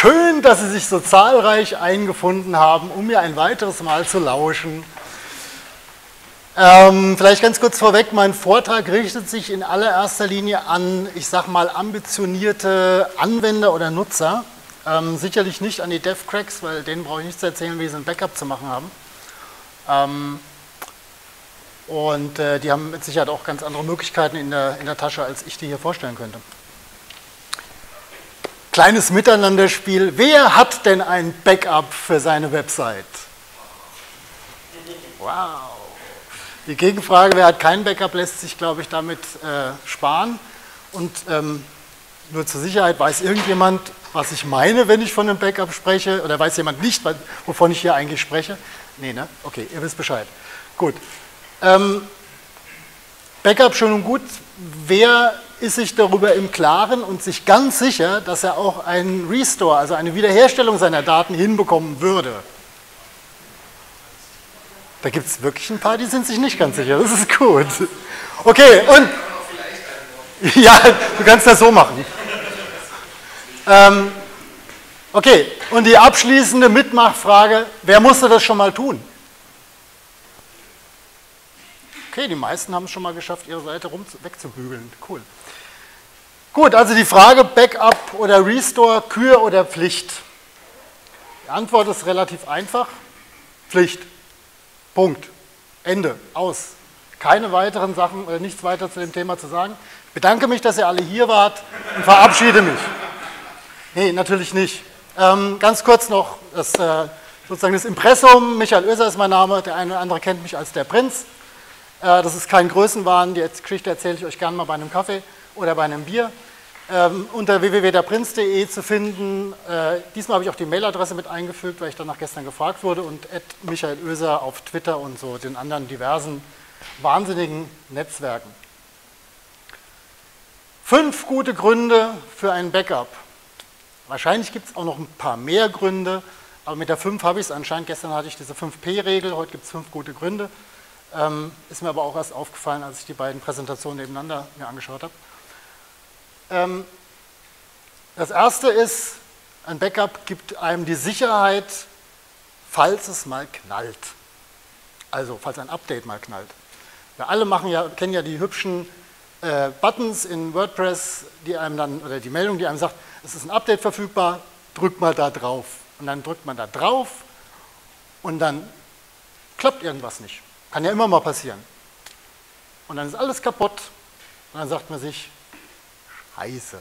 Schön, dass Sie sich so zahlreich eingefunden haben, um mir ein weiteres Mal zu lauschen. Vielleicht ganz kurz vorweg, mein Vortrag richtet sich in allererster Linie an, ich sag mal, ambitionierte Anwender oder Nutzer. Sicherlich nicht an die Dev-Cracks, weil denen brauche ich nicht zu erzählen, wie sie ein Backup zu machen haben. Die haben mit Sicherheit auch ganz andere Möglichkeiten in der Tasche, als ich die hier vorstellen könnte. Kleines Miteinanderspiel. Wer hat denn ein Backup für seine Website? Wow. Die Gegenfrage, wer hat kein Backup, lässt sich, glaube ich, damit sparen. Und nur zur Sicherheit, weiß irgendjemand, was ich meine, wenn ich von einem Backup spreche? Oder weiß jemand nicht, wovon ich hier eigentlich spreche? Nee, ne? Okay, ihr wisst Bescheid. Gut. Backup schön und gut. Wer ist sich darüber im Klaren und sich ganz sicher, dass er auch einen Restore, also eine Wiederherstellung seiner Daten hinbekommen würde? Da gibt es wirklich ein paar, die sind sich nicht ganz sicher. Das ist gut. Okay, und... Ja, du kannst das so machen. Okay, und die abschließende Mitmachfrage, wer musste das schon mal tun? Okay, die meisten haben es schon mal geschafft, ihre Seite wegzubügeln. Cool. Gut, also die Frage Backup oder Restore, Kür oder Pflicht? Die Antwort ist relativ einfach. Pflicht. Punkt. Ende. Aus. Keine weiteren Sachen, nichts weiter zu dem Thema zu sagen. Ich bedanke mich, dass ihr alle hier wart und verabschiede mich. Nee, natürlich nicht. Ganz kurz noch sozusagen das Impressum. Michael Oeser ist mein Name, der eine oder andere kennt mich als der Prinz. Das ist kein Größenwahn, die Geschichte erzähle ich euch gerne mal bei einem Kaffee oder bei einem Bier. Unter www.derprinz.de zu finden. Diesmal habe ich auch die Mailadresse mit eingefügt, weil ich danach gestern gefragt wurde, und @Michael Oeser auf Twitter und so den anderen diversen wahnsinnigen Netzwerken. 5 gute Gründe für ein Backup. Wahrscheinlich gibt es auch noch ein paar mehr Gründe, aber mit der 5 habe ich es anscheinend. Gestern hatte ich diese 5P-Regel, heute gibt es 5 gute Gründe. Ist mir aber auch erst aufgefallen, als ich die beiden Präsentationen nebeneinander mir angeschaut habe. Das erste ist, ein Backup gibt einem die Sicherheit, falls es mal knallt. Also, falls ein Update mal knallt. Wir alle kennen ja die hübschen Buttons in WordPress, die einem dann, oder die Meldung, die einem sagt, es ist ein Update verfügbar, drückt mal da drauf. Und dann drückt man da drauf und dann klappt irgendwas nicht. Kann ja immer mal passieren. Und dann ist alles kaputt und dann sagt man sich, Scheiße.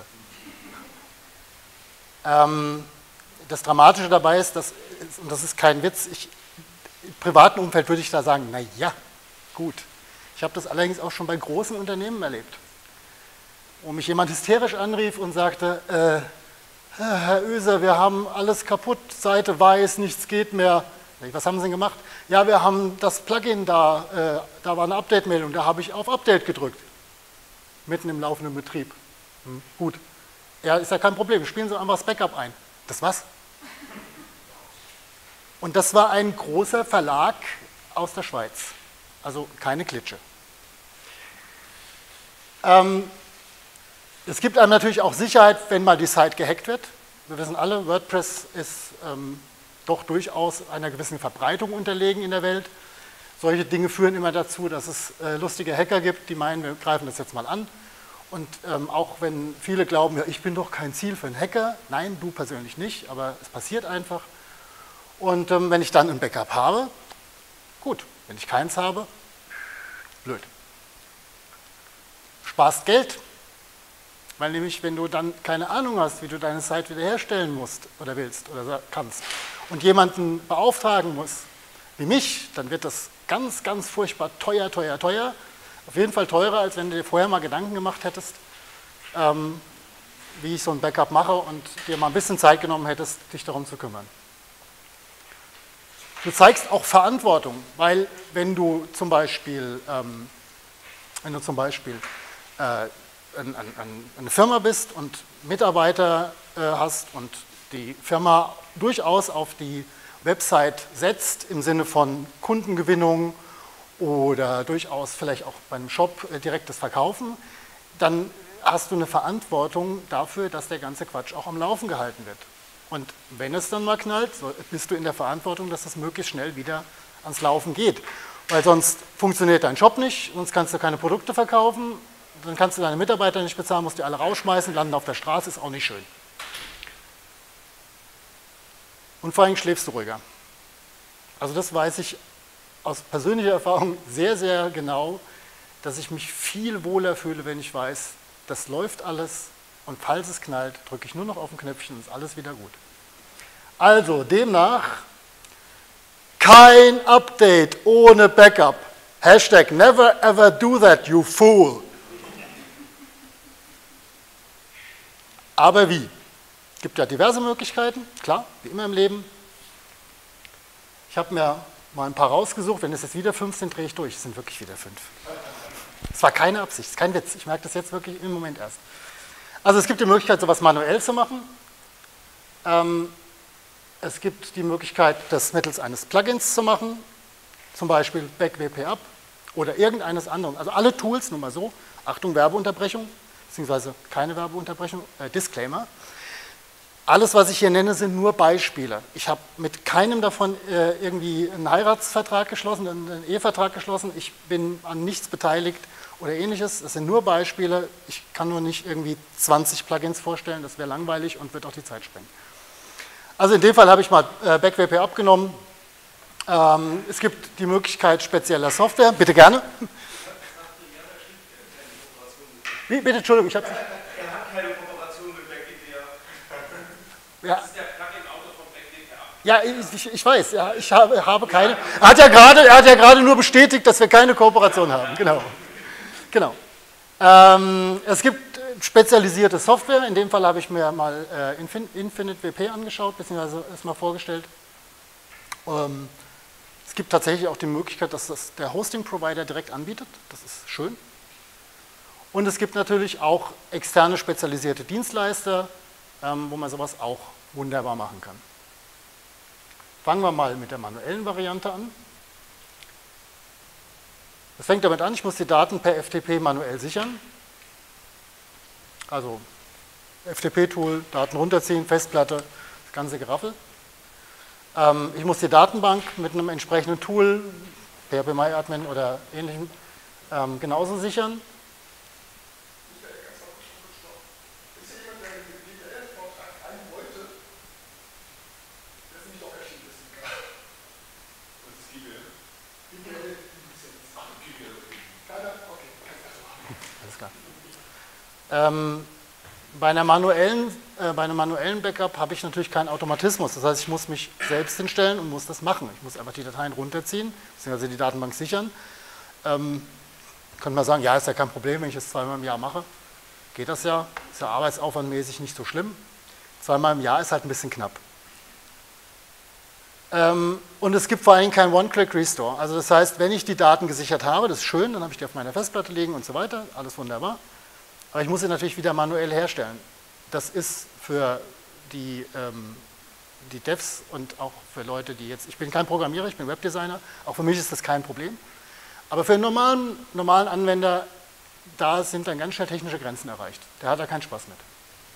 Das Dramatische dabei ist, und das ist kein Witz, im privaten Umfeld würde ich da sagen, na ja, gut. Ich habe das allerdings auch schon bei großen Unternehmen erlebt, wo mich jemand hysterisch anrief und sagte, Herr Oeser, wir haben alles kaputt, Seite weiß, nichts geht mehr. Was haben Sie denn gemacht? Ja, wir haben das Plugin da war eine Update-Meldung, da habe ich auf Update gedrückt. Mitten im laufenden Betrieb. Gut. Ja, ist ja kein Problem, spielen Sie einfach das Backup ein. Das was? Und das war ein großer Verlag aus der Schweiz. Also keine Klitsche. Es gibt einem natürlich auch Sicherheit, wenn mal die Site gehackt wird. Wir wissen alle, WordPress ist doch durchaus einer gewissen Verbreitung unterlegen in der Welt. Solche Dinge führen immer dazu, dass es lustige Hacker gibt, die meinen, wir greifen das jetzt mal an. Und auch wenn viele glauben, ja, ich bin doch kein Ziel für einen Hacker. Nein, du persönlich nicht, aber es passiert einfach. Und wenn ich dann ein Backup habe, gut. Wenn ich keins habe, blöd. Sparst Geld, weil nämlich, wenn du dann keine Ahnung hast, wie du deine Site wiederherstellen musst oder willst oder kannst und jemanden beauftragen musst, wie mich, dann wird das ganz, ganz furchtbar teuer. Auf jeden Fall teurer, als wenn du dir vorher mal Gedanken gemacht hättest, wie ich so ein Backup mache und dir mal ein bisschen Zeit genommen hättest, dich darum zu kümmern. Du zeigst auch Verantwortung, weil wenn du zum Beispiel eine Firma bist und Mitarbeiter hast und die Firma durchaus auf die Website setzt im Sinne von Kundengewinnung oder durchaus vielleicht auch beim Shop direktes Verkaufen, dann hast du eine Verantwortung dafür, dass der ganze Quatsch auch am Laufen gehalten wird. Und wenn es dann mal knallt, bist du in der Verantwortung, dass das möglichst schnell wieder ans Laufen geht. Weil sonst funktioniert dein Job nicht, sonst kannst du keine Produkte verkaufen, dann kannst du deine Mitarbeiter nicht bezahlen, musst die alle rausschmeißen, landen auf der Straße, ist auch nicht schön. Und vor allem schläfst du ruhiger. Also das weiß ich aus persönlicher Erfahrung sehr, sehr genau, dass ich mich viel wohler fühle, wenn ich weiß, das läuft alles und falls es knallt, drücke ich nur noch auf ein Knöpfchen und ist alles wieder gut. Also demnach kein Update ohne Backup. Hashtag never ever do that, you fool. Aber wie? Es gibt ja diverse Möglichkeiten, klar, wie immer im Leben. Ich habe mir mal ein paar rausgesucht, wenn es jetzt wieder 5 sind, drehe ich durch. Es sind wirklich wieder 5. Es war keine Absicht, es ist kein Witz. Ich merke das jetzt wirklich im Moment erst. Also es gibt die Möglichkeit, sowas manuell zu machen. Es gibt die Möglichkeit, das mittels eines Plugins zu machen, zum Beispiel BackWP-Up oder irgendeines anderen. Also alle Tools, nur mal so, Achtung, Werbeunterbrechung, beziehungsweise keine Werbeunterbrechung, Disclaimer. Alles, was ich hier nenne, sind nur Beispiele. Ich habe mit keinem davon irgendwie einen Heiratsvertrag geschlossen, einen Ehevertrag geschlossen. Ich bin an nichts beteiligt oder ähnliches. Es sind nur Beispiele. Ich kann nur nicht irgendwie 20 Plugins vorstellen, das wäre langweilig und wird auch die Zeit sprengen. Also in dem Fall habe ich mal BackWP abgenommen. Es gibt die Möglichkeit spezieller Software. Bitte gerne. Wie, bitte, Entschuldigung, ich habe... Er hat keine Kooperation mit BackWP. Ja. Das ist der Plugin-Autor von BackWP. Ja, ich weiß, ja, ich habe keine. Er hat ja gerade nur bestätigt, dass wir keine Kooperation haben. Genau. Es gibt spezialisierte Software. In dem Fall habe ich mir mal InfiniteWP angeschaut, beziehungsweise es mal vorgestellt. Es gibt tatsächlich auch die Möglichkeit, dass das der Hosting-Provider direkt anbietet. Das ist schön. Und es gibt natürlich auch externe spezialisierte Dienstleister, wo man sowas auch wunderbar machen kann. Fangen wir mal mit der manuellen Variante an. Das fängt damit an, ich muss die Daten per FTP manuell sichern. Also FTP-Tool, Daten runterziehen, Festplatte, das ganze Geraffel. Ich muss die Datenbank mit einem entsprechenden Tool, PHP-MyAdmin oder ähnlichem, genauso sichern. Bei einem manuellen Backup habe ich natürlich keinen Automatismus. Das heißt, ich muss mich selbst hinstellen und muss das machen. Ich muss einfach die Dateien runterziehen, beziehungsweise die Datenbank sichern. Könnte man sagen, ja, ist ja kein Problem, wenn ich das 2-mal im Jahr mache. Geht das ja, ist ja arbeitsaufwandmäßig nicht so schlimm. 2-mal im Jahr ist halt ein bisschen knapp. Und es gibt vor allem kein One-Click-Restore. Also das heißt, wenn ich die Daten gesichert habe, das ist schön, dann habe ich die auf meiner Festplatte liegen und so weiter, alles wunderbar. Aber ich muss sie natürlich wieder manuell herstellen. Das ist für die Devs und auch für Leute, die jetzt, ich bin kein Programmierer, ich bin Webdesigner, auch für mich ist das kein Problem. Aber für einen normalen Anwender, da sind dann ganz schnell technische Grenzen erreicht. Der hat da keinen Spaß mit.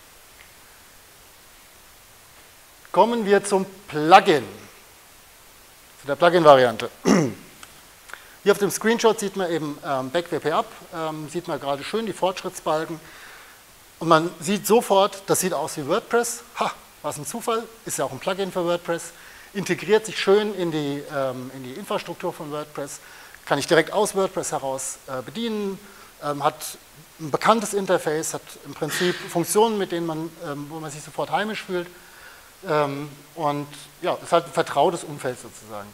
Kommen wir zum Plugin. Zu der Plugin-Variante. Hier auf dem Screenshot sieht man eben BackWP-Up, sieht man gerade schön die Fortschrittsbalken und man sieht sofort, das sieht aus wie WordPress. Ha, was ein Zufall, ist ja auch ein Plugin für WordPress, integriert sich schön in die Infrastruktur von WordPress, kann ich direkt aus WordPress heraus bedienen, hat ein bekanntes Interface, hat im Prinzip Funktionen, mit denen wo man sich sofort heimisch fühlt und ja, ist halt ein vertrautes Umfeld sozusagen.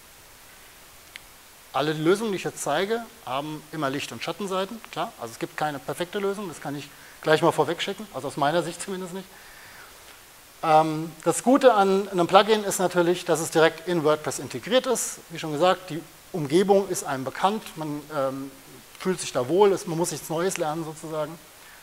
Alle Lösungen, die ich jetzt zeige, haben immer Licht- und Schattenseiten, klar. Also es gibt keine perfekte Lösung, das kann ich gleich mal vorweg schicken, also aus meiner Sicht zumindest nicht. Das Gute an einem Plugin ist natürlich, dass es direkt in WordPress integriert ist. Wie schon gesagt, die Umgebung ist einem bekannt, man fühlt sich da wohl, man muss nichts Neues lernen sozusagen.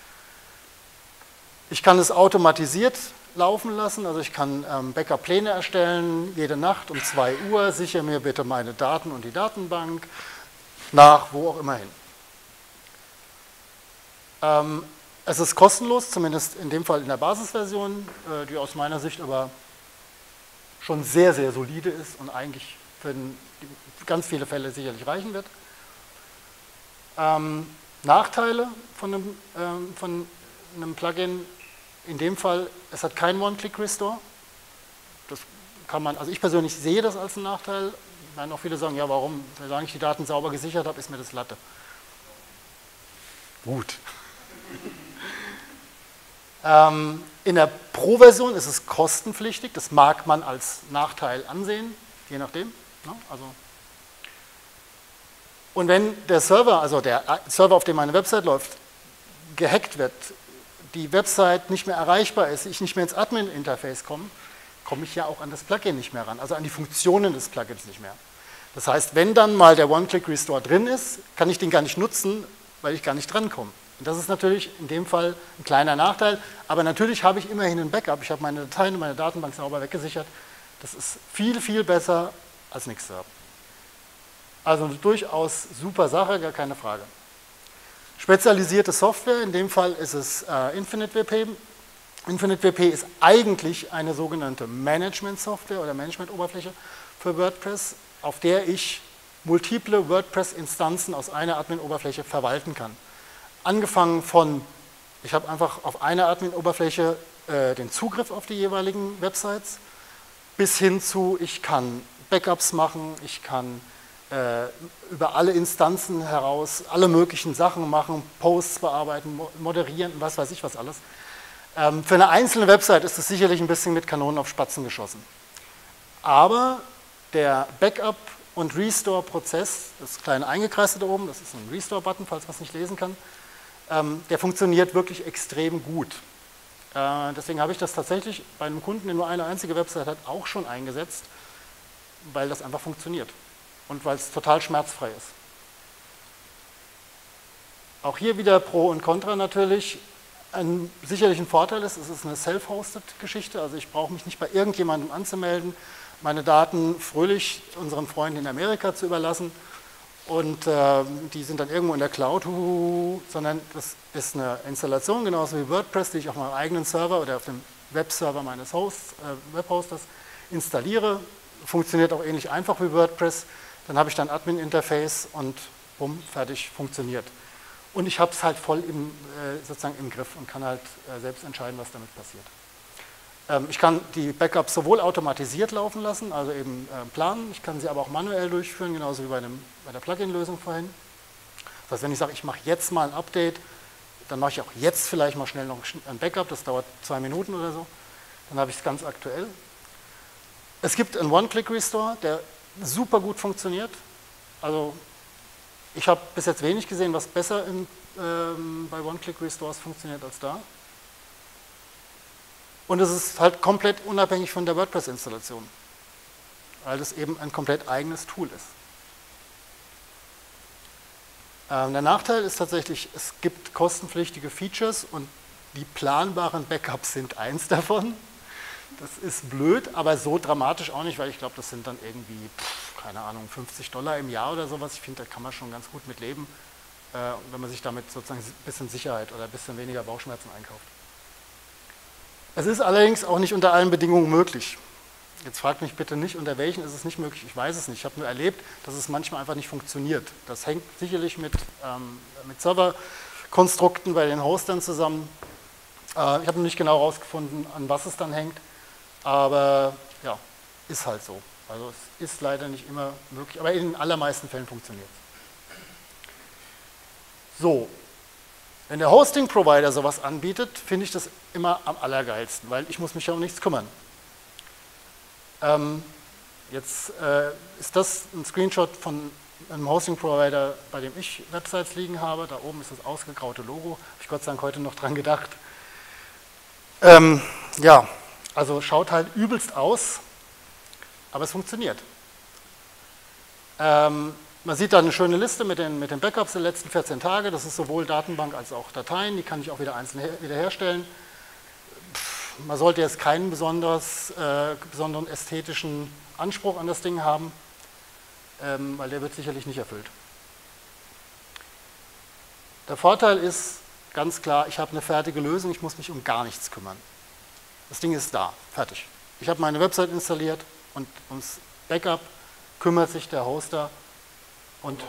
Ich kann es automatisiert laufen lassen, also ich kann Backup-Pläne erstellen, jede Nacht um 2 Uhr, sichere mir bitte meine Daten und die Datenbank, nach wo auch immer hin. Es ist kostenlos, zumindest in dem Fall in der Basisversion, die aus meiner Sicht aber schon sehr, sehr solide ist und eigentlich für ganz viele Fälle sicherlich reichen wird. Nachteile von einem Plugin, in dem Fall, es hat keinen One-Click-Restore. Das kann man, also ich persönlich sehe das als einen Nachteil. Ich meine, auch viele sagen, ja warum, solange ich die Daten sauber gesichert habe, ist mir das Latte. Gut. In der Pro-Version ist es kostenpflichtig, das mag man als Nachteil ansehen, je nachdem. Ne? Also und wenn der Server, also der Server, auf dem meine Website läuft, gehackt wird, die Website nicht mehr erreichbar ist, ich nicht mehr ins Admin-Interface komme ich ja auch an das Plugin nicht mehr ran, also an die Funktionen des Plugins nicht mehr. Das heißt, wenn dann mal der One-Click-Restore drin ist, kann ich den gar nicht nutzen, weil ich gar nicht drankomme. Und das ist natürlich in dem Fall ein kleiner Nachteil, aber natürlich habe ich immerhin ein Backup, ich habe meine Dateien und meine Datenbank sauber weggesichert. Das ist viel, viel besser als nichts zu haben. Also eine durchaus super Sache, gar keine Frage. Spezialisierte Software, in dem Fall ist es InfiniteWP. InfiniteWP ist eigentlich eine sogenannte Management-Software oder Management-Oberfläche für WordPress, auf der ich multiple WordPress-Instanzen aus einer Admin-Oberfläche verwalten kann. Angefangen von, ich habe einfach auf einer Admin-Oberfläche den Zugriff auf die jeweiligen Websites, bis hin zu, ich kann Backups machen, ich kann über alle Instanzen heraus alle möglichen Sachen machen, Posts bearbeiten, moderieren, was weiß ich was alles. Für eine einzelne Website ist es sicherlich ein bisschen mit Kanonen auf Spatzen geschossen. Aber der Backup- und Restore-Prozess, das kleine eingekreiste da oben, das ist ein Restore-Button, falls man es nicht lesen kann, der funktioniert wirklich extrem gut. Deswegen habe ich das tatsächlich bei einem Kunden, der nur eine einzige Website hat, auch schon eingesetzt, weil das einfach funktioniert und weil es total schmerzfrei ist. Auch hier wieder Pro und Contra natürlich. Sicherlich ein Vorteil ist, es ist eine self-hosted Geschichte, also ich brauche mich nicht bei irgendjemandem anzumelden, meine Daten fröhlich unseren Freunden in Amerika zu überlassen und die sind dann irgendwo in der Cloud, sondern das ist eine Installation, genauso wie WordPress, die ich auf meinem eigenen Server oder auf dem Webserver meines Webhosters installiere. Funktioniert auch ähnlich einfach wie WordPress. Dann habe ich dann Admin-Interface und bumm, fertig, funktioniert. Und ich habe es halt voll sozusagen im Griff und kann halt selbst entscheiden, was damit passiert. Ich kann die Backups sowohl automatisiert laufen lassen, also eben planen, ich kann sie aber auch manuell durchführen, genauso wie bei der Plugin-Lösung vorhin. Das heißt, wenn ich sage, ich mache jetzt mal ein Update, dann mache ich auch jetzt vielleicht mal schnell noch ein Backup, das dauert 2 Minuten oder so, dann habe ich es ganz aktuell. Es gibt einen One-Click-Restore, der super gut funktioniert. Also ich habe bis jetzt wenig gesehen, was besser bei One-Click-Restores funktioniert als da. Und es ist halt komplett unabhängig von der WordPress-Installation, weil es eben ein komplett eigenes Tool ist. Der Nachteil ist tatsächlich, es gibt kostenpflichtige Features und die planbaren Backups sind eins davon. Das ist blöd, aber so dramatisch auch nicht, weil ich glaube, das sind dann irgendwie, keine Ahnung, $50 im Jahr oder sowas. Ich finde, da kann man schon ganz gut mit leben, wenn man sich damit sozusagen ein bisschen Sicherheit oder ein bisschen weniger Bauchschmerzen einkauft. Es ist allerdings auch nicht unter allen Bedingungen möglich. Jetzt fragt mich bitte nicht, unter welchen ist es nicht möglich. Ich weiß es nicht. Ich habe nur erlebt, dass es manchmal einfach nicht funktioniert. Das hängt sicherlich mit Serverkonstrukten bei den Hostern zusammen. Ich habe noch nicht genau herausgefunden, an was es dann hängt. Aber ja, ist halt so. Also es ist leider nicht immer möglich, aber in den allermeisten Fällen funktioniert es. So, wenn der Hosting-Provider sowas anbietet, finde ich das immer am allergeilsten, weil ich muss mich ja um nichts kümmern. Jetzt ist das ein Screenshot von einem Hosting-Provider, bei dem ich Websites liegen habe. Da oben ist das ausgegraute Logo. Habe ich Gott sei Dank heute noch dran gedacht. Ja, also schaut halt übelst aus, aber es funktioniert. Man sieht da eine schöne Liste mit den Backups der letzten 14 Tage. Das ist sowohl Datenbank als auch Dateien. Die kann ich auch wieder einzeln wiederherstellen. Man sollte jetzt keinen besonderen ästhetischen Anspruch an das Ding haben, weil der wird sicherlich nicht erfüllt. Der Vorteil ist, ganz klar, ich habe eine fertige Lösung, ich muss mich um gar nichts kümmern. Das Ding ist da, fertig. Ich habe meine Website installiert und ums Backup kümmert sich der Hoster. Und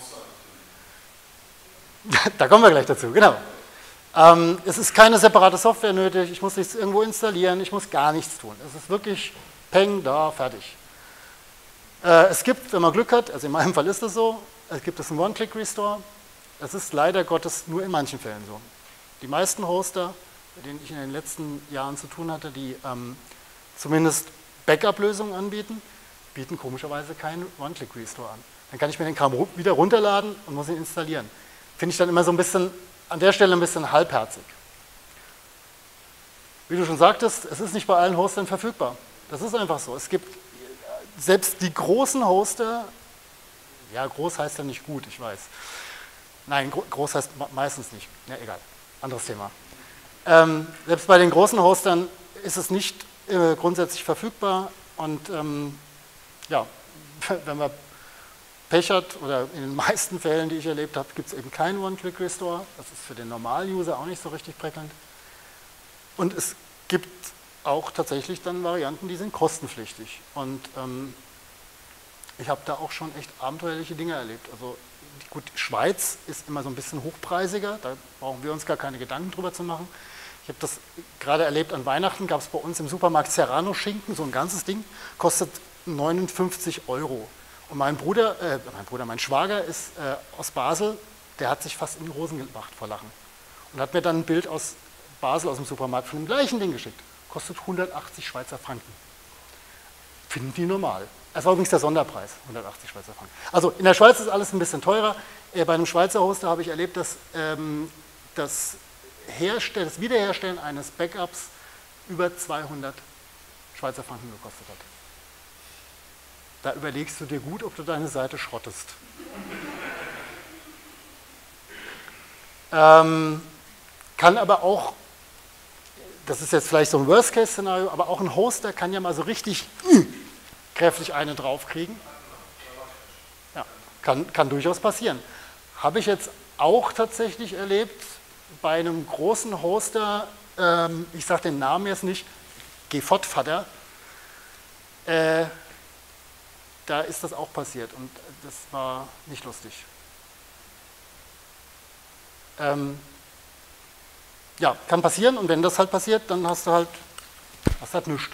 da kommen wir gleich dazu, genau. Es ist keine separate Software nötig, ich muss nichts irgendwo installieren, ich muss gar nichts tun. Es ist wirklich Peng, da, fertig. Es gibt, wenn man Glück hat, also in meinem Fall ist es so, es gibt einen One-Click-Restore. Das ist leider Gottes nur in manchen Fällen so. Die meisten Hoster, mit denen ich in den letzten Jahren zu tun hatte, die zumindest Backup-Lösungen anbieten, bieten komischerweise keinen One-Click-Restore an. Dann kann ich mir den Kram wieder runterladen und muss ihn installieren. Finde ich dann immer so ein bisschen, an der Stelle ein bisschen halbherzig. Wie du schon sagtest, es ist nicht bei allen Hostern verfügbar. Das ist einfach so. Es gibt selbst die großen Hoster, ja, groß heißt ja nicht gut, ich weiß. Nein, groß heißt meistens nicht. Ja, egal, anderes Thema. Selbst bei den großen Hostern ist es nicht grundsätzlich verfügbar und ja, wenn man Pech hat, oder in den meisten Fällen, die ich erlebt habe, gibt es eben keinen One-Click-Restore. Das ist für den Normal-User auch nicht so richtig prickelnd. Und es gibt auch tatsächlich dann Varianten, die sind kostenpflichtig. Und ich habe da auch schon echt abenteuerliche Dinge erlebt. Also gut, Schweiz ist immer so ein bisschen hochpreisiger, da brauchen wir uns gar keine Gedanken drüber zu machen. Ich habe das gerade erlebt, an Weihnachten gab es bei uns im Supermarkt Serrano-Schinken, so ein ganzes Ding, kostet 59 €. Und mein Schwager ist aus Basel, der hat sich fast in die Hosen gemacht vor Lachen. Und hat mir dann ein Bild aus Basel aus dem Supermarkt von dem gleichen Ding geschickt. Kostet 180 Schweizer Franken. Finden die normal. Das war übrigens der Sonderpreis, 180 Schweizer Franken. Also in der Schweiz ist alles ein bisschen teurer. Bei einem Schweizer Hoster habe ich erlebt, dass das Wiederherstellen eines Backups über 200 Schweizer Franken gekostet hat. Da überlegst du dir gut, ob du deine Seite schrottest. Kann aber auch, das ist jetzt vielleicht so ein Worst-Case-Szenario, aber auch ein Hoster kann ja mal so richtig kräftig eine draufkriegen. Ja, kann durchaus passieren. Habe ich jetzt auch tatsächlich erlebt bei einem großen Hoster, ich sage den Namen jetzt nicht, Gefotvater, da ist das auch passiert und das war nicht lustig. Ja, kann passieren und wenn das halt passiert, dann hast du halt nichts.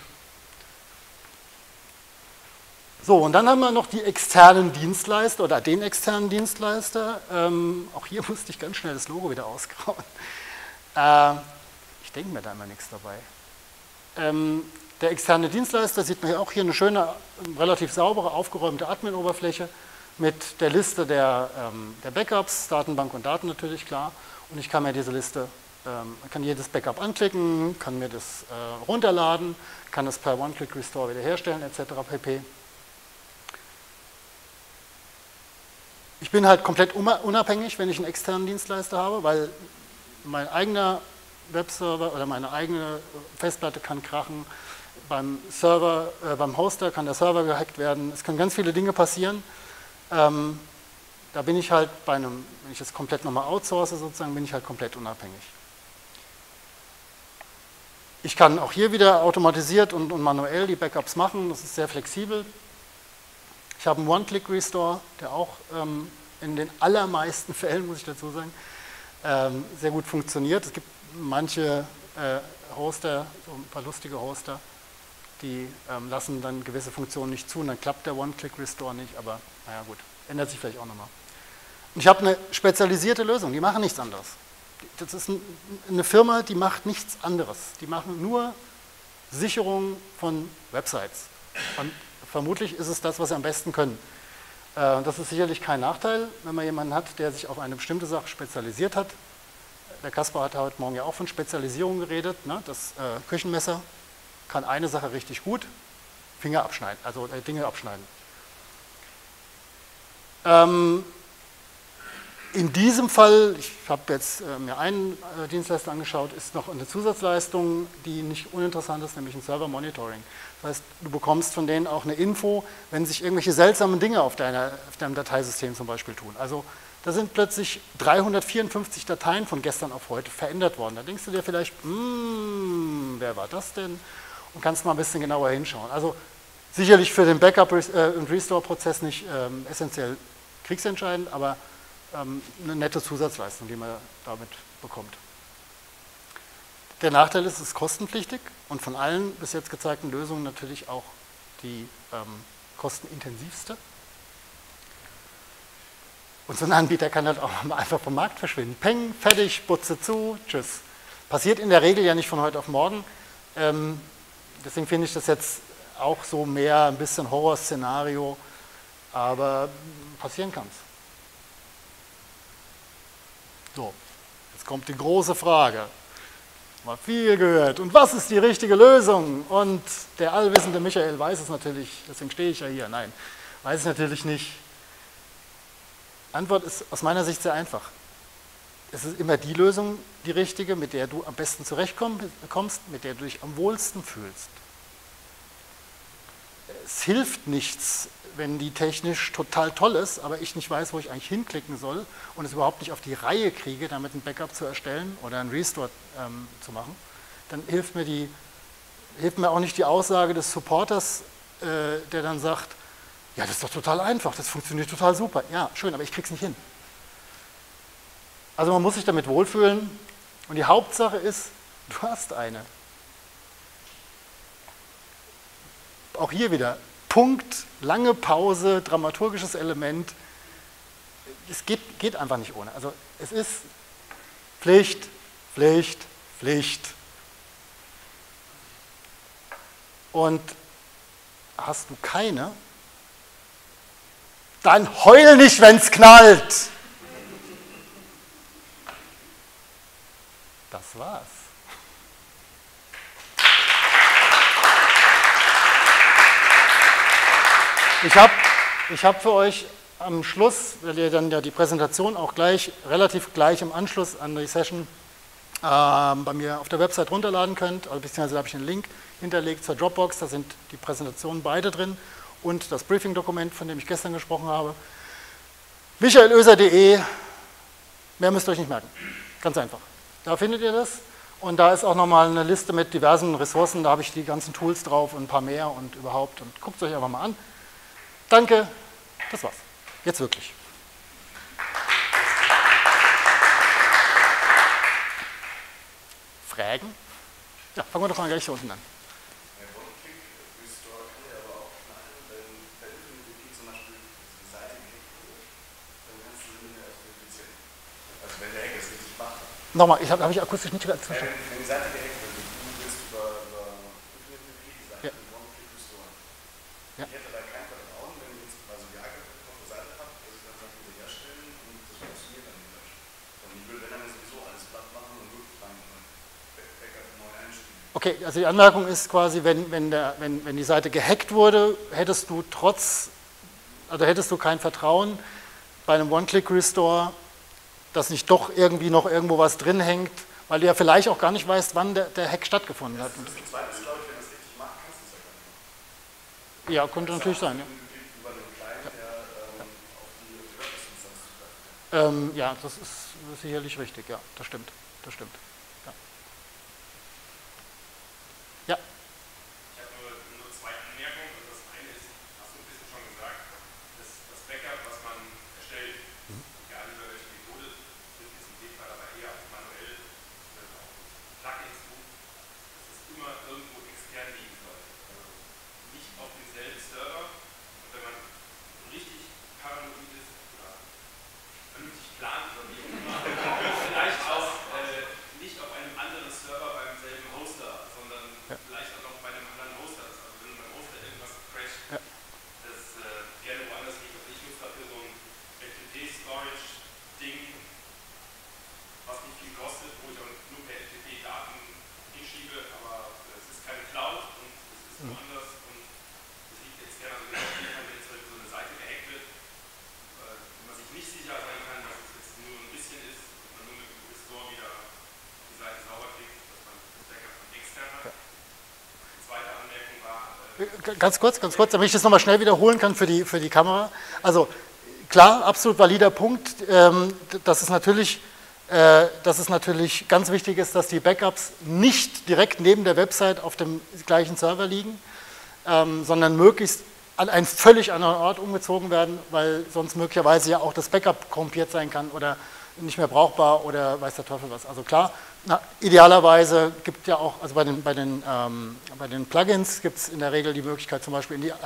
So, und dann haben wir noch die externen Dienstleister oder den externen Dienstleister. Auch hier musste ich ganz schnell das Logo wieder ausgrauen. Ich denke mir da immer nichts dabei. Der externe Dienstleister sieht man ja auch hier eine schöne, relativ saubere, aufgeräumte Admin-Oberfläche mit der Liste der Backups, Datenbank und Daten natürlich, klar. Und ich kann mir diese Liste, kann jedes Backup anklicken, kann mir das runterladen, kann es per One-Click-Restore wiederherstellen, etc. pp. Ich bin halt komplett unabhängig, wenn ich einen externen Dienstleister habe, weil mein eigener Webserver oder meine eigene Festplatte kann krachen. Beim Hoster kann der Server gehackt werden. Es können ganz viele Dinge passieren. Da bin ich halt wenn ich das komplett nochmal outsource sozusagen, bin ich halt komplett unabhängig. Ich kann auch hier wieder automatisiert und manuell die Backups machen. Das ist sehr flexibel. Ich habe einen One-Click-Restore, der auch in den allermeisten Fällen, muss ich dazu sagen, sehr gut funktioniert. Es gibt manche Hoster, so ein paar lustige Hoster, die lassen dann gewisse Funktionen nicht zu und dann klappt der One-Click-Restore nicht, aber naja gut, ändert sich vielleicht auch nochmal. Und ich habe eine spezialisierte Lösung, die machen nichts anderes. Das ist eine Firma, die macht nichts anderes. Die machen nur Sicherung von Websites. Und vermutlich ist es das, was sie am besten können. Das ist sicherlich kein Nachteil, wenn man jemanden hat, der sich auf eine bestimmte Sache spezialisiert hat. Der Kaspar hat heute Morgen ja auch von Spezialisierung geredet. Ne? Das Küchenmesser kann eine Sache richtig gut, Finger abschneiden, also Dinge abschneiden. In diesem Fall, ich habe jetzt mir einen Dienstleister angeschaut, ist noch eine Zusatzleistung, die nicht uninteressant ist, nämlich ein Server-Monitoring. Das heißt, du bekommst von denen auch eine Info, wenn sich irgendwelche seltsamen Dinge auf deinem Dateisystem zum Beispiel tun. Also da sind plötzlich 354 Dateien von gestern auf heute verändert worden. Da denkst du dir vielleicht, wer war das denn? Und kannst mal ein bisschen genauer hinschauen. Also sicherlich für den Backup- und Restore-Prozess nicht essentiell kriegsentscheidend, aber eine nette Zusatzleistung, die man damit bekommt. Der Nachteil ist, es ist kostenpflichtig und von allen bis jetzt gezeigten Lösungen natürlich auch die kostenintensivste. Und so ein Anbieter kann halt auch mal einfach vom Markt verschwinden. Peng, fertig, Butze zu, tschüss. Passiert in der Regel ja nicht von heute auf morgen. Deswegen finde ich das jetzt auch so mehr ein bisschen Horrorszenario, aber passieren kann es. So, jetzt kommt die große Frage. Mal viel gehört. Und was ist die richtige Lösung? Und der allwissende Michael weiß es natürlich, deswegen stehe ich ja hier. Nein, weiß es natürlich nicht. Antwort ist aus meiner Sicht sehr einfach. Es ist immer die Lösung, die richtige, mit der du am besten zurechtkommst, mit der du dich am wohlsten fühlst. Es hilft nichts, wenn die technisch total toll ist, aber ich nicht weiß, wo ich eigentlich hinklicken soll und es überhaupt nicht auf die Reihe kriege, damit ein Backup zu erstellen oder einen Restore zu machen. Dann hilft mir auch nicht die Aussage des Supporters, der dann sagt, ja, das ist doch total einfach, das funktioniert total super. Ja, schön, aber ich krieg's nicht hin. Also man muss sich damit wohlfühlen und die Hauptsache ist, du hast eine. Auch hier wieder, Punkt, lange Pause, dramaturgisches Element. Es geht einfach nicht ohne. Also es ist Pflicht, Pflicht, Pflicht. Und hast du keine, dann heul nicht, wenn es knallt. Das war's. Ich hab für euch am Schluss, weil ihr dann ja die Präsentation auch relativ gleich im Anschluss an die Session bei mir auf der Website runterladen könnt, also beziehungsweise habe ich einen Link hinterlegt zur Dropbox, da sind die Präsentationen beide drin und das Briefing-Dokument, von dem ich gestern gesprochen habe. michaelöser.de, mehr müsst ihr euch nicht merken, ganz einfach. Da findet ihr das und da ist auch nochmal eine Liste mit diversen Ressourcen, da habe ich die ganzen Tools drauf und ein paar mehr und überhaupt und guckt es euch einfach mal an. Danke, das war's. Jetzt wirklich. Fragen? Ja, fangen wir doch mal gleich hier unten an. Bei One-Click-Restore kann der aber auch knallen, wenn du mit dem Key zum Beispiel die Seite gehackt wurde, dann kannst du sie nicht mehr verifizieren. Also wenn der Hack es richtig macht. Nochmal, hab ich akustisch nicht ganz verstanden. Wenn die Seite gehackt wird, du willst über Infinite Key die Seite mit One-Click-Restore. Ja. Ich hätte da kein Vertrauen, wenn ich jetzt quasi die Hacke auf der Seite habe, dass ich das dann wiederherstellen und das funktioniert dann nicht. Und ich würde dann sowieso alles platt machen und wirklich rein Backup neu einspielen. Okay, also die Anmerkung ist quasi, wenn die Seite gehackt wurde, hättest du kein Vertrauen bei einem One-Click-Restore, dass nicht doch irgendwie noch irgendwo was drin hängt, weil du ja vielleicht auch gar nicht weißt, wann der Hack stattgefunden hat. Das zweite ist, glaube ich, wenn du es richtig machst, kannst du es ja gar nicht machen. Ja, könnte natürlich sein. Ja. Über den Client, der auf die Web-Instanz zugreifen kann. Ja, das ist sicherlich richtig, ja, das stimmt. Das stimmt. Ja. Ja. Ich habe nur zwei Anmerkungen. Also das eine ist, hast du ein bisschen schon gesagt, das Backup, was man erstellt, egal über welche Methode, trifft jetzt in dem Fall aber eher auf manuell auch Plugins zu, dass es immer irgendwo extern liegen sollte. Also nicht auf demselben Server. Und wenn man richtig paranoid ist oder vernünftig plant oder wie auch immer, vielleicht auch nicht auf einem anderen Server beim selben Hoster, sondern vielleicht auch noch bei einem anderen Hoster. Also wenn beim Hoster irgendwas crasht, das gerne woanders liegt. Also ich nutze dafür so ein FTP-Storage-Ding, was nicht viel kostet, wo ich auch nur per FTP Daten hinschiebe, aber es ist keine Cloud und es ist woanders und es liegt extern. Also genau wie wenn jetzt so eine Seite gehackt wird, wo man sich nicht sicher sein kann, dass es jetzt nur ein bisschen ist und man nur mit dem Restore wieder die Seite sauber kriegt, dass man das Backup von extern hat. Die zweite Anmerkung war, Ganz kurz, damit ich das nochmal schnell wiederholen kann für die Kamera. Also klar, absolut valider Punkt. Dass es natürlich ganz wichtig ist, dass die Backups nicht direkt neben der Website auf dem gleichen Server liegen, sondern möglichst an einen völlig anderen Ort umgezogen werden, weil sonst möglicherweise ja auch das Backup korrumpiert sein kann oder nicht mehr brauchbar oder weiß der Teufel was. Also klar, idealerweise gibt ja auch, also bei den Plugins gibt es in der Regel die Möglichkeit, zum Beispiel in die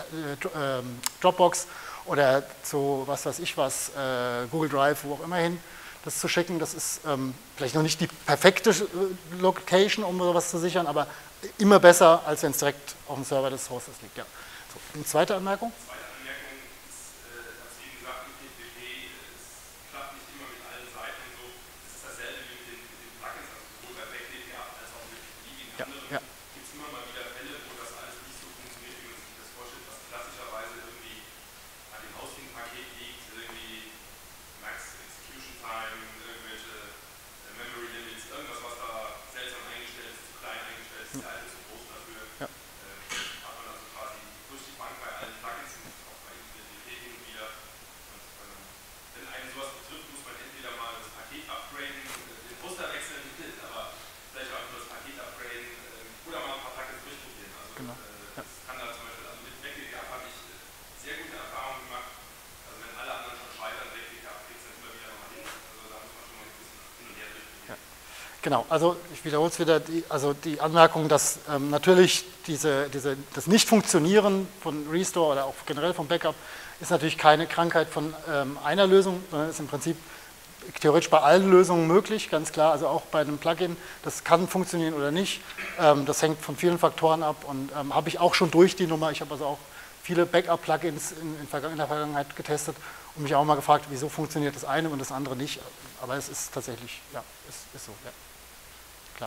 Dropbox oder zu was weiß ich was, Google Drive, wo auch immer hin, das zu schicken. Das ist vielleicht noch nicht die perfekte Location, um sowas zu sichern, aber immer besser, als wenn es direkt auf dem Server des Hosters liegt. Ja. So, eine zweite Anmerkung? Zweite Anmerkung ist, was wie gesagt, mit PHP, es klappt nicht immer mit allen Seiten und so. Es ist dasselbe wie mit den Plugins, also sowohl bei BackWPA als auch mit beliebigen anderen. Gibt es immer mal wieder Fälle, wo das alles nicht so funktioniert, wie man sich das vorstellt, was klassischerweise irgendwie an dem Hosting-Paket liegt, irgendwie Max Execution Time, irgendwelche Memory Limits, irgendwas, was da seltsam eingestellt ist, zu klein eingestellt ist, der alte zu groß dafür. Ja. Hat man also quasi durch die Bank bei allen Plugins und auch bei IntelliJ hin und wieder. Und wenn einen sowas betrifft, muss man entweder mal das Paket upgraden, den Hoster wechseln, aber vielleicht auch nur das Paket upgraden oder mal ein paar Plugins durchprobieren. Also Genau. das kann da zum Beispiel, also mit BackWPA habe ich sehr gute Erfahrungen gemacht. Also wenn alle anderen schon scheitern, BackWPA kriegt es dann immer wieder nochmal hin. Also da muss man schon mal ein bisschen hin und her durchprobieren. Ja. Genau, also ich wiederhole es wieder, die Anmerkung, dass natürlich das Nicht-Funktionieren von Restore oder auch generell vom Backup ist natürlich keine Krankheit von einer Lösung, sondern ist im Prinzip theoretisch bei allen Lösungen möglich, ganz klar, also auch bei einem Plugin, das kann funktionieren oder nicht, das hängt von vielen Faktoren ab und habe ich auch schon durch die Nummer, ich habe also auch viele Backup-Plugins in der Vergangenheit getestet und mich auch mal gefragt, wieso funktioniert das eine und das andere nicht, aber es ist tatsächlich, ja, ist so, ja. Klar.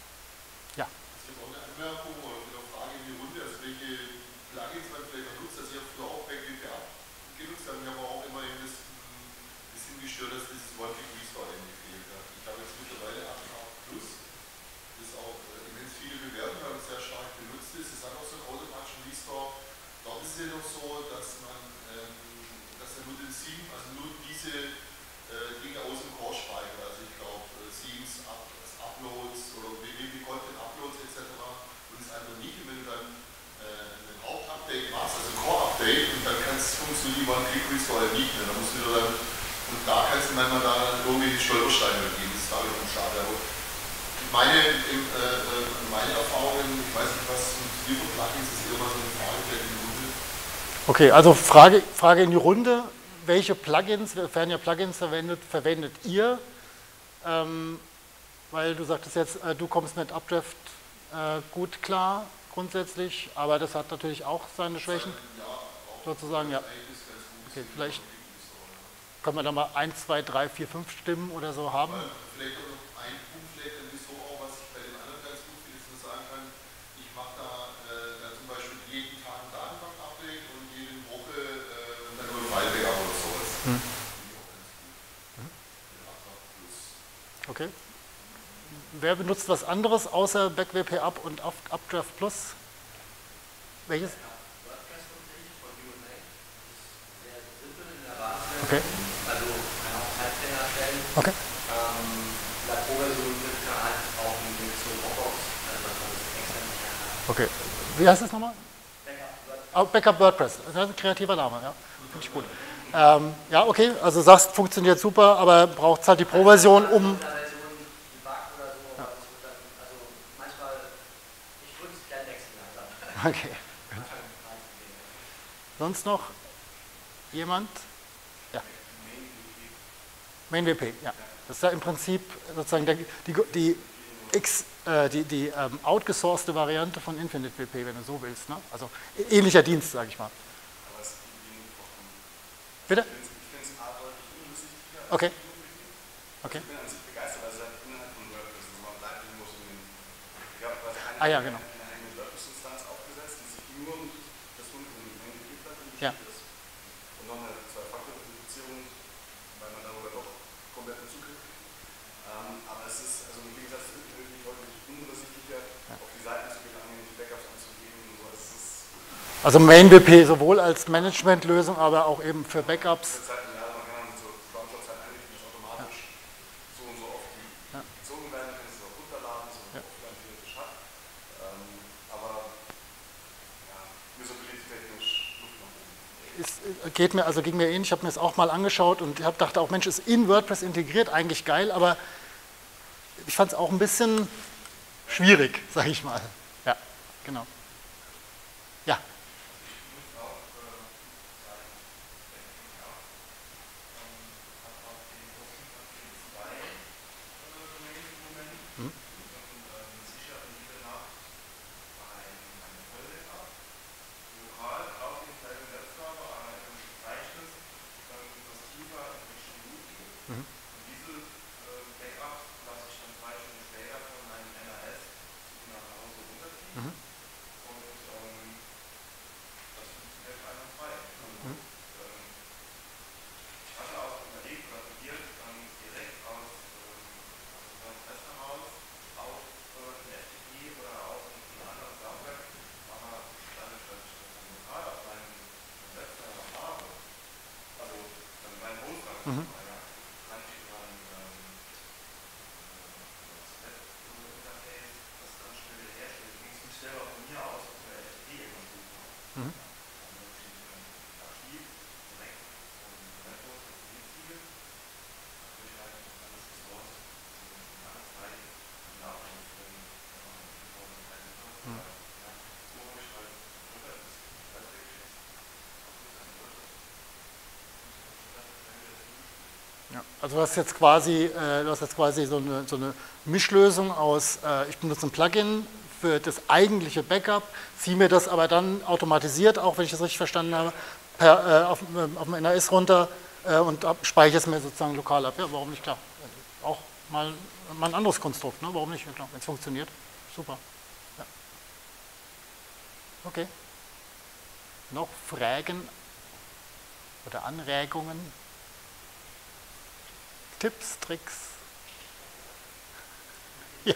Ja. Ich habe auch eine Anmerkung oder eine Frage in die Runde, also welche Plugins man vielleicht noch nutzt. Also ich habe früher auch BackWPA genutzt, aber mir aber auch immer ein bisschen gestört, dass dieses One-Click-Restore gefehlt hat. Ich habe jetzt mittlerweile 8.8 Plus, das auch immens viele bewerten, weil es sehr stark benutzt ist. Es hat auch so einen automatischen Restore. Dort ist es ja noch so, dass man nur den Theme, also nur diese Dinge aus dem Core speichert. Also ich glaube, Themes, Uploads oder Content-Uploads etc. und es einfach nicht. Und wenn du dann ein Hauptupdate machst, also ein Core-Update, und dann funktioniert die One-Click-Restore nicht mehr. Dann musst du wieder und da kannst du manchmal da irgendwie die Stolpersteine geben. Das ist da wiederum schade. Aber meine Erfahrungen, ich weiß nicht, was mit Libre Plugins ist, eher mal so eine Frage in die Runde. Okay, also Frage in die Runde. Welche Plugins, werden ja Plugins verwendet ihr? Weil du sagtest jetzt, du kommst mit Updraft gut klar, grundsätzlich, aber das hat natürlich auch seine Schwächen, sozusagen, ja. Okay, vielleicht können wir da mal 1, 2, 3, 4, 5 Stimmen oder so haben. Vielleicht auch noch ein Punkt, vielleicht ein bisschen auch, was ich bei den anderen ganz gut finde, dass man sagen kann, ich mache da zum Beispiel jeden Tag ein Datenbank-Update und jede Woche dann nur ein File-Backup oder sowas. Okay. Wer benutzt was anderes außer BackWP Up und Updraft Plus? Welches? Okay. Also kann auch Zeitpläne erstellen. Okay. La Pro-Version wird dann halt auch ein Link zur Dropbox, also dass man das extra nicht hat. Okay. Wie heißt das nochmal? Backup WordPress. Das ist ein kreativer Name, ja. Finde ich gut. Ja, okay, also sagst, funktioniert super, aber braucht halt die Pro-Version, um. Okay. Sonst noch jemand? Ja. MainWP, ja. Das ist ja im Prinzip sozusagen die outgesourcete Variante von InfiniteWP, wenn du so willst. Ne? Also ähnlicher Dienst, sage ich mal. Bitte? Ich finde es deutlich unübersichtlicher. Okay. Okay. Ich bin an sich begeistert, weil es halt innerhalb von WordPress ist, wo man bleiben muss. Ich habe quasi ja, genau. eine eigene WordPress-Instanz aufgesetzt, die sich nur mit das MainWP-Plugin ja. ist. Und noch eine Zwei-Faktor-Authentifizierung, weil man darüber doch kompletten Zugriff kriegt. Aber es ist, also wie gesagt, es ist wirklich deutlich unübersichtlicher, auf die Seiten zu gelangen, die Backups anzugeben und so. Also MainWP sowohl als Managementlösung, aber auch eben für Backups. offline, du kannst es auch runterladen, so Ja. offline theoretisch hat. Aber ja, usability-technisch Luft nach oben. Ging mir ähnlich, ich habe mir das auch mal angeschaut und dachte auch, Mensch, ist in WordPress integriert, eigentlich geil, aber ich fand es auch ein bisschen schwierig, sage ich mal. Ja, genau. Ja. Also du hast jetzt quasi so eine Mischlösung aus, ich benutze ein Plugin für das eigentliche Backup, ziehe mir das aber dann automatisiert, auch wenn ich das richtig verstanden habe, auf dem NAS runter und speichere es mir sozusagen lokal ab. Ja, warum nicht, klar. Auch mal ein anderes Konstrukt, ne? Warum nicht, klar, wenn es funktioniert. Super. Ja. Okay. Noch Fragen oder Anregungen? Tipps, Tricks? Ja.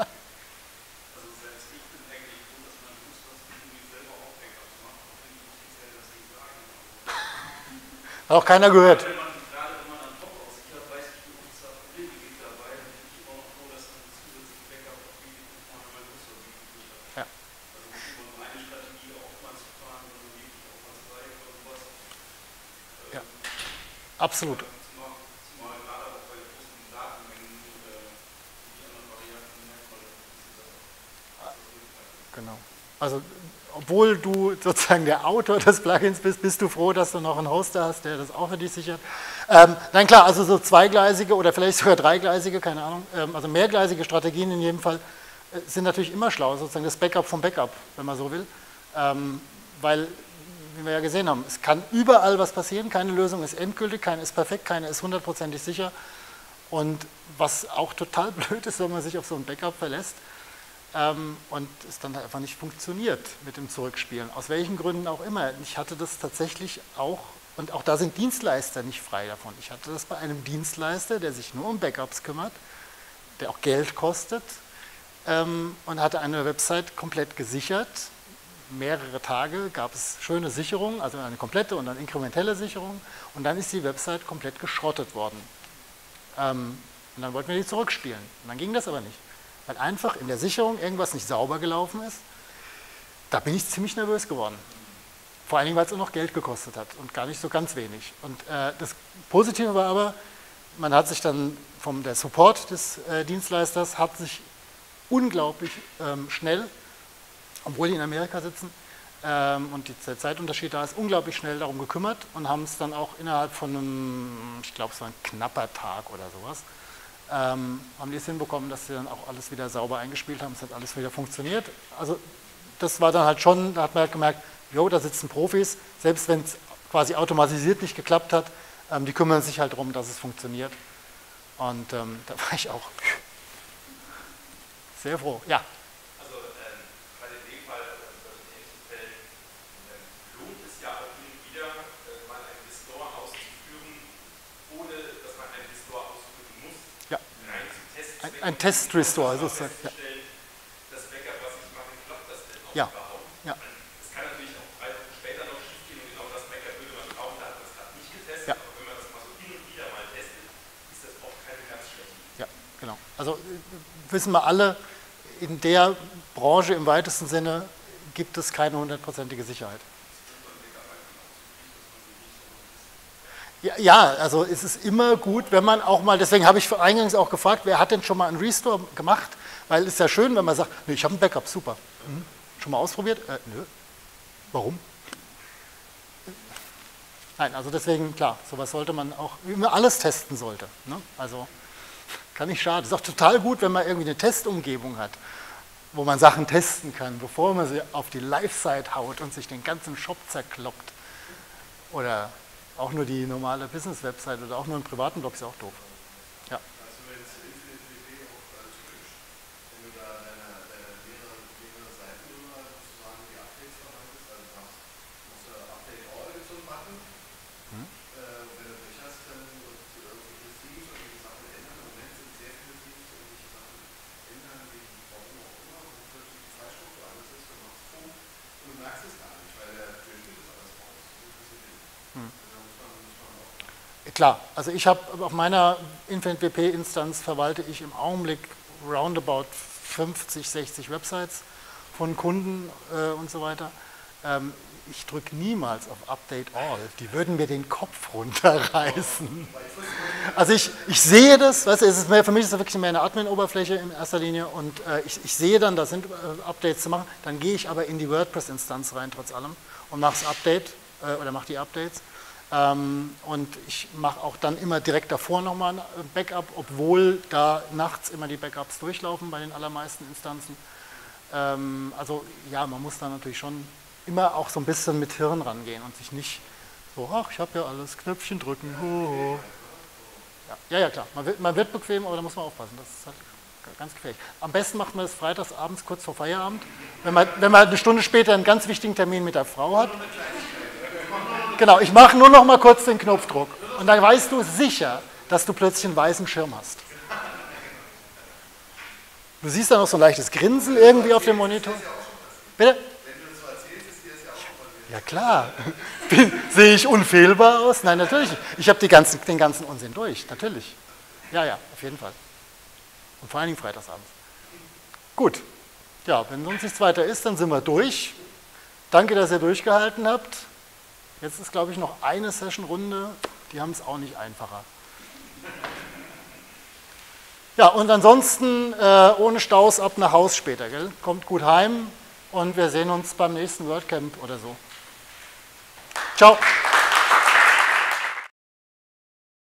Also selbst ich bin eigentlich froh, dass man muss, was irgendwie selber auch Backups macht, auch wenn die offiziell das nicht sagen. Hat auch keiner gehört. Gerade wenn man an Top aussichert, weiß ich, wie es da Probleme gibt dabei, dann bin ich immer noch froh, dass dann zusätzlich Backup auf die man mal muss, was ich nicht hat. Ja. Also nicht immer nur eine Strategie oftmals zu fahren, sondern wirklich auch mal zwei oder sowas. Ja. Absolut. Zumal gerade auch bei großen Datenmengen die anderen Varianten merkt man, dass das Genau. Also, obwohl du sozusagen der Autor des Plugins bist, bist du froh, dass du noch einen Hoster hast, der das auch für dich sichert. Nein, klar, also so zweigleisige oder vielleicht sogar dreigleisige, keine Ahnung, also mehrgleisige Strategien in jedem Fall sind natürlich immer schlau, sozusagen das Backup vom Backup, wenn man so will. Weil, wie wir ja gesehen haben, es kann überall was passieren, keine Lösung ist endgültig, keine ist perfekt, keine ist hundertprozentig sicher. Und was auch total blöd ist, wenn man sich auf so ein Backup verlässt, und es dann einfach nicht funktioniert mit dem Zurückspielen, aus welchen Gründen auch immer. Ich hatte das tatsächlich auch, und auch da sind Dienstleister nicht frei davon. Ich hatte das bei einem Dienstleister, der sich nur um Backups kümmert, der auch Geld kostet, und hatte eine Website komplett gesichert. Mehrere Tage gab es schöne Sicherungen, also eine komplette und eine inkrementelle Sicherung, und dann ist die Website komplett geschrottet worden. Und dann wollten wir die zurückspielen. Und dann ging das aber nicht. Weil einfach in der Sicherung irgendwas nicht sauber gelaufen ist, da bin ich ziemlich nervös geworden. Vor allen Dingen, weil es auch noch Geld gekostet hat und gar nicht so ganz wenig. Und das Positive war aber, man hat sich dann der Support des Dienstleisters hat sich unglaublich schnell, obwohl die in Amerika sitzen und der Zeitunterschied da ist, unglaublich schnell darum gekümmert und haben es dann auch innerhalb von einem, ich glaube es war ein knapper Tag oder sowas, haben die es hinbekommen, dass sie dann auch alles wieder sauber eingespielt haben, es hat alles wieder funktioniert. Also das war dann halt schon, da hat man halt gemerkt, jo, da sitzen Profis, selbst wenn es quasi automatisiert nicht geklappt hat, die kümmern sich halt darum, dass es funktioniert. Und da war ich auch sehr froh. Ja. Also bei dem Fall, also in ähnlichen Fällen, lohnt es ja auch hin und wieder, mal einen Restore auszuführen, ohne dass man einen Restore ausführen muss. Ja. Rein zum Test. Ein Test-Restore sozusagen. Ja. Das Backup, was ich mache, klappt das denn auch Ja. überhaupt? Ja. Es kann natürlich auch 3 Wochen später noch schief gehen und genau das Backup würde man brauchen, da hat man es gerade nicht getestet, Ja. aber wenn man das mal so hin und wieder mal testet, ist das auch keine ganz schlechte Idee. Ja, genau. Also wissen wir alle, in der Branche im weitesten Sinne gibt es keine 100%ige Sicherheit. Ja, also es ist immer gut, wenn man auch mal, deswegen habe ich eingangs auch gefragt, wer hat denn schon mal einen Restore gemacht? Weil es ist ja schön, wenn man sagt, nee, ich habe ein Backup, super. Schon mal ausprobiert? Nö. Warum? Nein, also deswegen, klar, sowas sollte man auch, wie man alles testen sollte. Ne? Also kann nicht schaden. Ist auch total gut, wenn man irgendwie eine Testumgebung hat, wo man Sachen testen kann, bevor man sie auf die Live-Site haut und sich den ganzen Shop zerkloppt. Oder auch nur die normale Business-Website oder auch nur einen privaten Blog ist auch doof. Ja. Also wenn es InfiniteDB auch typisch, wenn du da deine mehrere Seiten immer sozusagen die Updates verwaltest, also musst du Update All so machen, wenn du Pech hast, dann irgendwelche Themes oder die Sachen ändern. Im Moment sind sehr viele Themes, irgendwelche Sachen ändern, warum auch immer, wo plötzlich die Zeitstruktur alles ist, du machst Funk und du merkst es gar nicht, weil der Durchschnitt ist alles raus. Klar, also ich habe auf meiner InfiniteWP-Instanz verwalte ich im Augenblick roundabout 50, 60 Websites von Kunden und so weiter. Ich drücke niemals auf Update All, die würden mir den Kopf runterreißen. Also ich sehe das, weißt du, es ist mehr, für mich ist das wirklich mehr eine Admin-Oberfläche in erster Linie und ich sehe dann, da sind Updates zu machen, dann gehe ich aber in die WordPress-Instanz rein trotz allem und mache das Update oder mache die Updates. Und ich mache auch dann immer direkt davor nochmal ein Backup, obwohl da nachts immer die Backups durchlaufen bei den allermeisten Instanzen. Also ja, man muss da natürlich schon immer auch so ein bisschen mit Hirn rangehen und sich nicht so, ach, ich habe ja alles, Knöpfchen drücken. Ja, klar, man wird bequem, aber da muss man aufpassen, das ist halt ganz gefährlich. Am besten macht man das freitags abends kurz vor Feierabend, wenn man eine Stunde später einen ganz wichtigen Termin mit der Frau hat. Genau, ich mache nur noch mal kurz den Knopfdruck und dann weißt du sicher, dass du plötzlich einen weißen Schirm hast. Du siehst da noch so ein leichtes Grinsen irgendwie auf dem Monitor. Bitte? Ja klar. Sehe ich unfehlbar aus? Nein, natürlich nicht. Ich habe den ganzen Unsinn durch, natürlich. Ja, auf jeden Fall. Und vor allen Dingen freitagsabends. Gut. Ja, wenn sonst nichts weiter ist, dann sind wir durch. Danke, dass ihr durchgehalten habt. Jetzt ist, glaube ich, noch eine Session-Runde, die haben es auch nicht einfacher. Ja, und ansonsten ohne Staus ab nach Haus später, gell? Kommt gut heim und wir sehen uns beim nächsten WordCamp oder so. Ciao.